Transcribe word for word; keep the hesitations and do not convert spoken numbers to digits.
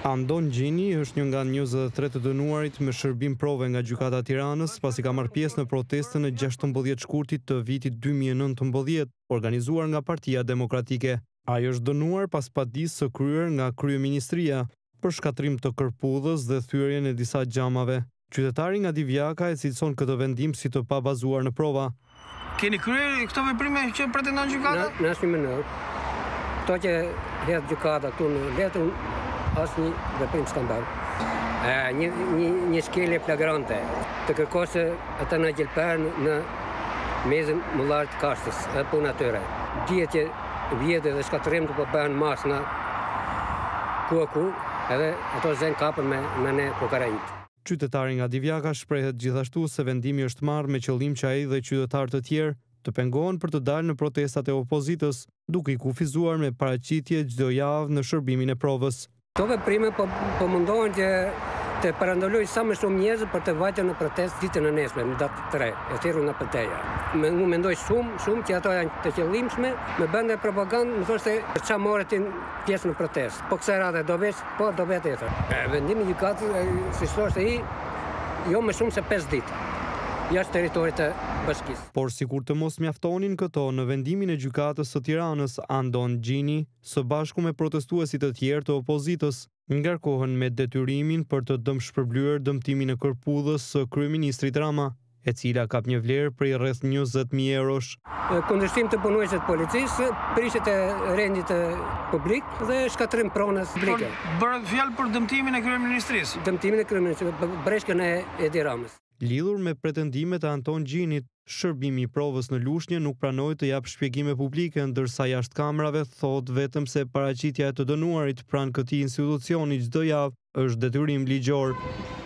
Andon Gjini është një nga njëzet e tre të dënuarit me shërbim prove nga gjykata e Tiranës pasi ka marrë pjesë në protestën e gjashtëmbëdhjetë shkurtit të vitit dy mijë e nëntëmbëdhjetë, organizuar nga Partia Demokratike. Ai është dënuar pas padisë së kryer nga kryeministria për shkatrim të kërpudhës dhe thyrjen e disa xhamave. Qytetari nga Divjaka e cilëson këtë vendim si të pabazuar në prova. Keni kryer këto veprime që pretendon gjykata? Në asnjë mënyrë. Këto që hedh gjykata këtu në letër asnjë veprim s'kam bërë. Një, një, një shkelje flagrante të kërkosë ata në gjelper në mezën mullar të kashtës, e punë atyre. Dihet që vjedhje dhe shkatërim të po bëhen mas nga ku e ku, edhe ato zën kapën me, me ne kokainit. Qytetari nga Divjaka shprehet gjithashtu se vendimi është marrë me qëllim që ai dhe qytetarë të tjerë të pengohen për të dalë në protestat e opozitës, duke i kufizuar me paraqitje çdo javë në shërbimin e provës. Këto veprime po, po mundohen që të parandalojnë sa më shumë njerëz për të vajtur në protestë ditën e nesme, në datë tre, e thirrur nga P T-ja. Unë mendoj shumë, shumë që ato janë të qëllimshme, me bënde propagandë, më thoshte për çfarë morën pjesë në protestë. Po kësaj radhe do vesh, po do vetë tjetër. Vendimi i gjykatës, si thoshte ai, jo më shumë se pesë ditë jashtë territorit të bashkisë. Por sikur të mos mjaftonin këto, në vendimin e gjykatës së Tiranës, Andon Gjini, së bashku me protestuesit të tjerë të opozitës, ngarkohen me detyrimin për të dëmshpërblyer dëmtimin e kërpudhës së kryeministrit Rama, e cila kap një vlerë prej rreth njëzet mijë eurosh. Kundërshtim të punuesve të policisë, prishjet e rendit publik dhe shkatërim pronës publike. Bëret fjalë për dëmtimin e kryeministrisë. Dëmtimin e kryeministrit, breshkën e Edi Ramës. Lidhur me pretendimet e Anton Gjinit, shërbimi i provës në Lushnjë nuk pranoi të jap shpjegime publike, ndërsa jashtë kamerave thot vetëm se paraqitja e të dënuarit pranë këtij institucioni çdo javë është detyrim ligjor.